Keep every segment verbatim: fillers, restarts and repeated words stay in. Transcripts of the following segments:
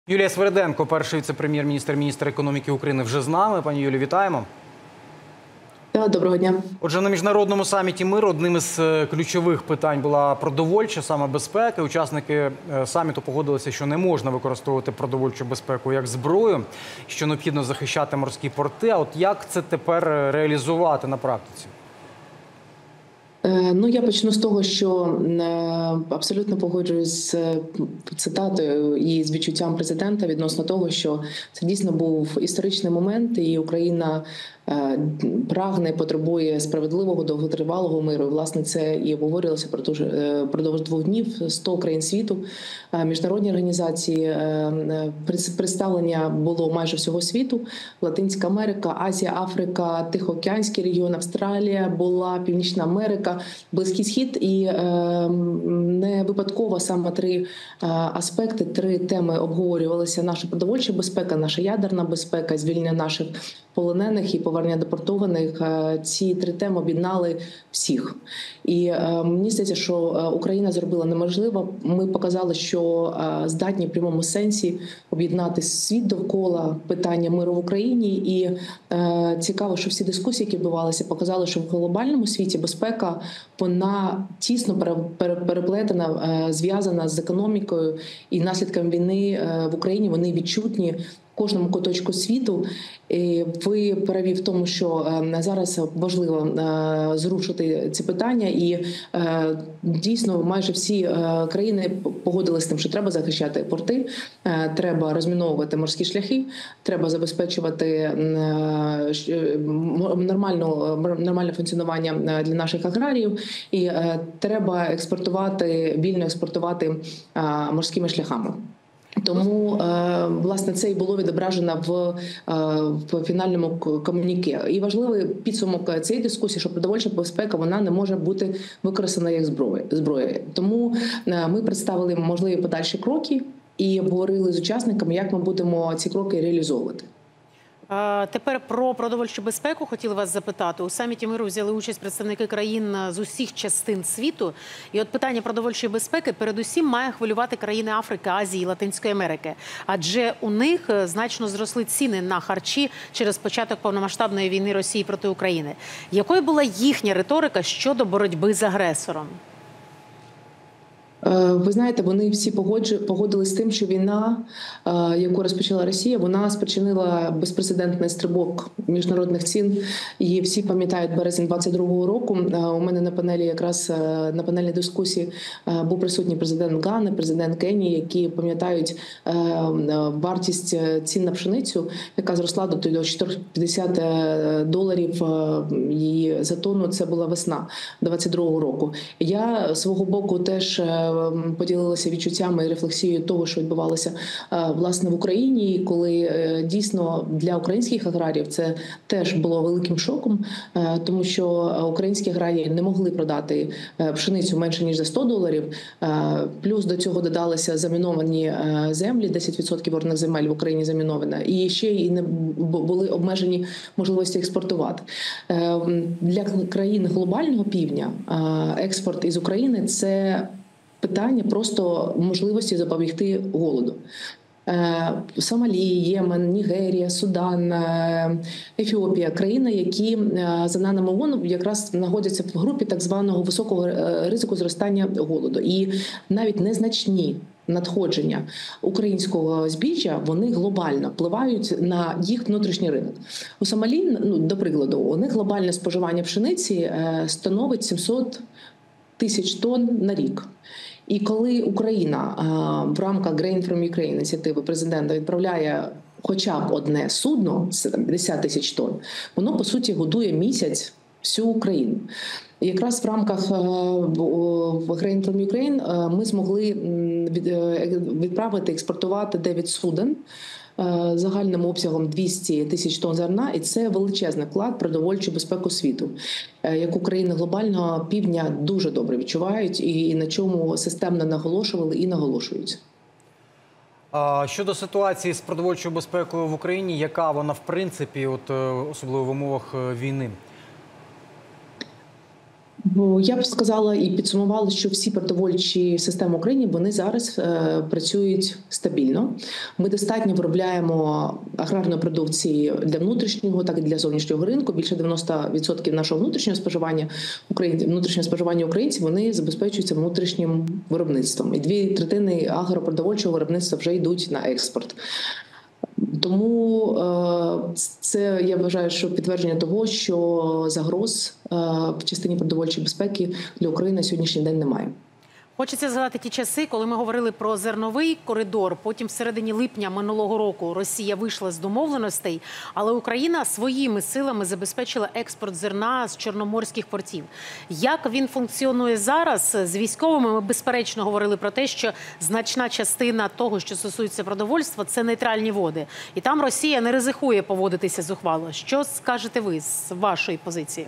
Юлія Свериденко, перший віце-прем'єр-міністр, міністр економіки України, вже з нами. Пані Юлі, вітаємо. Доброго дня. Отже, на міжнародному саміті миру одним із ключових питань була продовольча, саме безпека. Учасники саміту погодилися, що не можна використовувати продовольчу безпеку як зброю, що необхідно захищати морські порти. А от як це тепер реалізувати на практиці? Ну, я почну з того, що абсолютно погоджуюсь з цитатою і з відчуттям президента відносно того, що це дійсно був історичний момент, і Україна прагне, потребує справедливого, довготривалого миру. І, власне, це і обговорювалося продовж двох днів. сто країн світу, міжнародні організації, представлення було майже всього світу. Латинська Америка, Азія, Африка, Тихоокеанський регіон, Австралія була, Північна Америка, Близький Схід. І не випадково саме три аспекти, три теми обговорювалися: наша продовольча безпека, наша ядерна безпека, звільнення наших полонених і повернення депортованих. Ці три теми об'єднали всіх. І мені здається, що Україна зробила неможливе. Ми показали, що здатні в прямому сенсі об'єднати світ довкола питання миру в Україні. І цікаво, що всі дискусії, які відбувалися, показали, що в глобальному світі безпека, вона тісно переплетена, зв'язана з економікою, і наслідками війни в Україні вони відчутні в кожному куточку світу. І ви праві в тому, що зараз важливо зрушити ці питання, і дійсно майже всі країни погодилися з тим, що треба захищати порти, треба розміновувати морські шляхи, треба забезпечувати нормальну, нормальне функціонування для наших аграріїв, і треба експортувати, вільно експортувати морськими шляхами. Тому, власне, це і було відображено в, в фінальному комуніке. І важливий підсумок цієї дискусії, що продовольча безпека, вона не може бути використана як зброя. Тому ми представили можливі подальші кроки і обговорили з учасниками, як ми будемо ці кроки реалізовувати. Тепер про продовольчу безпеку хотіла вас запитати. У саміті миру взяли участь представники країн з усіх частин світу. І от питання продовольчої безпеки передусім має хвилювати країни Африки, Азії, Латинської Америки. Адже у них значно зросли ціни на харчі через початок повномасштабної війни Росії проти України. Якою була їхня риторика щодо боротьби з агресором? Ви знаєте, вони всі погодились з тим, що війна, яку розпочала Росія, вона спричинила безпрецедентний стрибок міжнародних цін. І всі пам'ятають березень двадцять другого року. У мене на панелі, якраз на панельній дискусії, був присутній президент Гани, президент Кенії, які пам'ятають вартість цін на пшеницю, яка зросла до чотирьохсот п'ятдесят доларів і за тонну. Це була весна двадцять другого року. Я свого боку теж поділилася відчуттями і рефлексією того, що відбувалося власне в Україні, коли дійсно для українських аграріїв це теж було великим шоком, тому що українські аграрії не могли продати пшеницю менше ніж за сто доларів. Плюс до цього додалися заміновані землі, десять відсотків орних земель в Україні заміновано, і ще й не були обмежені можливості експортувати. Для країн глобального півдня експорт із України – це питання просто можливості запобігти голоду. Сомалі, Ємен, Нігерія, Судан, Ефіопія – країни, які, за даними ООН, якраз знаходяться в групі так званого високого ризику зростання голоду. І навіть незначні надходження українського збіжжя, вони глобально впливають на їх внутрішній ринок. У Сомалі, ну, до прикладу, у них глобальне споживання пшениці становить сімсот тисяч тонн на рік. І коли Україна в рамках Grain from Ukraine ініціативи президента відправляє хоча б одне судно, це там п'ятдесят тисяч тонн, воно, по суті, годує місяць всю Україну. І якраз в рамках Grain from Ukraine ми змогли відправити, експортувати дев'ять суден загальним обсягом двісті тисяч тонн зерна, і це величезний вклад в продовольчу безпеку світу, яку країни глобального півдня дуже добре відчувають і на чому системно наголошували і наголошують. Щодо ситуації з продовольчою безпекою в Україні, яка вона в принципі, от, особливо в умовах війни? Бо я б сказала і підсумувала, що всі продовольчі системи України вони зараз е, працюють стабільно. Ми достатньо виробляємо аграрної продукції для внутрішнього, так і для зовнішнього ринку. Більше дев'яносто відсотків нашого внутрішнього споживання українців, внутрішнього споживання українців вони забезпечуються внутрішнім виробництвом. І дві третини агропродовольчого виробництва вже йдуть на експорт. Тому е, це, я вважаю, що підтвердження того, що загроз е, в частині продовольчої безпеки для України на сьогоднішній день немає. Хочеться згадати ті часи, коли ми говорили про зерновий коридор. Потім в середині липня минулого року Росія вийшла з домовленостей, але Україна своїми силами забезпечила експорт зерна з чорноморських портів. Як він функціонує зараз? З військовими ми безперечно говорили про те, що значна частина того, що стосується продовольства, це нейтральні води. І там Росія не ризикує поводитися зухвало. Що скажете ви з вашої позиції?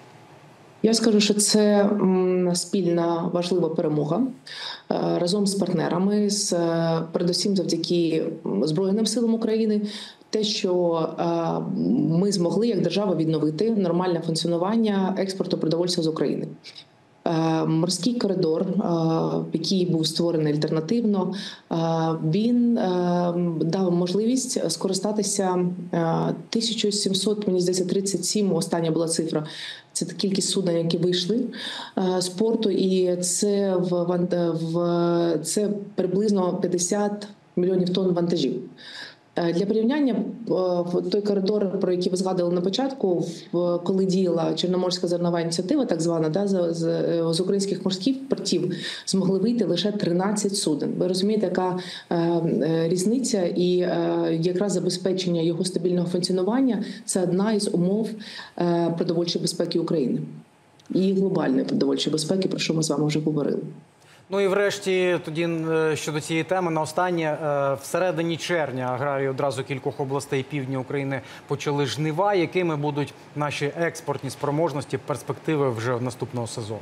Я скажу, що це спільна важлива перемога разом з партнерами, з передусім завдяки Збройним силам України. Те, що ми змогли як держава відновити нормальне функціонування експорту продовольства з України. Морський коридор, який був створений альтернативно, він дав можливість скористатися тисяча сімсот, мені здається, тридцять сім, остання була цифра, це кількість суден, які вийшли з порту, і це, в, в, це приблизно п'ятдесят мільйонів тонн вантажів. Для порівняння, той коридор, про який ви згадували на початку, коли діяла Чорноморська зернова ініціатива, так звана, да, з, з, з українських морських портів змогли вийти лише тринадцять суден. Ви розумієте, яка е, різниця, і е, якраз забезпечення його стабільного функціонування – це одна із умов е, продовольчої безпеки України і глобальної продовольчої безпеки, про що ми з вами вже говорили. Ну і врешті, тоді щодо цієї теми, на останнє, всередині червня аграрії одразу кількох областей півдня України почали жнива. Якими будуть наші експортні спроможності, перспективи вже наступного сезону?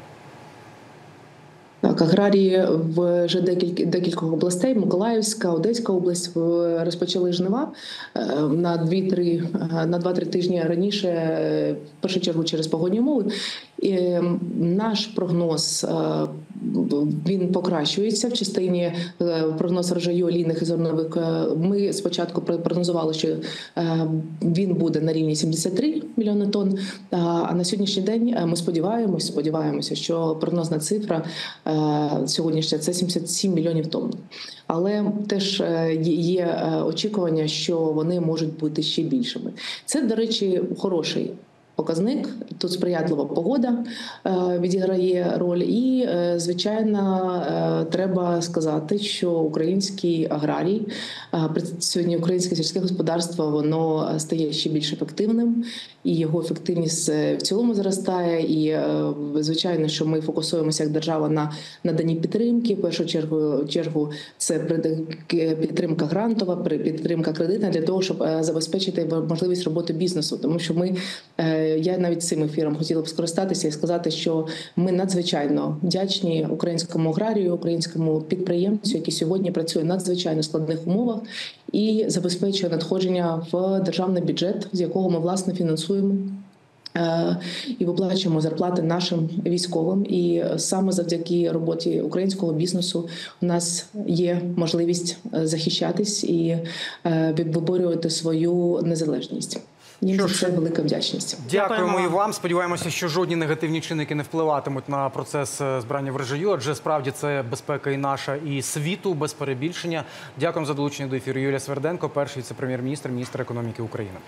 Так, аграрії в вже декілька, декількох областей, Миколаївська, Одеська область, розпочали жнива на дві-три на два-три тижні раніше, в першу чергу через погодні умови. І наш прогноз, він покращується в частині прогноз врожаю олійних і зернових. Ми спочатку прогнозували, що він буде на рівні сімдесят три мільйони тонн, а на сьогоднішній день ми сподіваємося, сподіваємося, що прогнозна цифра сьогоднішня – це сімдесят сім мільйонів тонн. Але теж є очікування, що вони можуть бути ще більшими. Це, до речі, хороший показник. Тут сприятлива погода відіграє роль. І, звичайно, треба сказати, що український аграрій, сьогодні українське сільське господарство, воно стає ще більш ефективним, і його ефективність в цілому зростає. І, звичайно, що ми фокусуємося як держава на наданні підтримки. В першу чергу, чергу це підтримка грантова, підтримка кредитна для того, щоб забезпечити можливість роботи бізнесу. Тому що ми, я навіть цим ефіром хотіла б скористатися і сказати, що ми надзвичайно вдячні українському аграрію, українському підприємцю, який сьогодні працює в надзвичайно складних умовах і забезпечує надходження в державний бюджет, з якого ми, власне, фінансуємо і виплачуємо зарплати нашим військовим. І саме завдяки роботі українського бізнесу у нас є можливість захищатись і виборювати свою незалежність. Їм за це велика вдячність. Дякуємо і вам. Сподіваємося, що жодні негативні чинники не впливатимуть на процес збирання врожаю, адже справді це безпека і наша, і світу, без перебільшення. Дякуємо за долучення до ефіру. Юлія Сверденко, перший віце-прем'єр-міністр, міністр економіки України.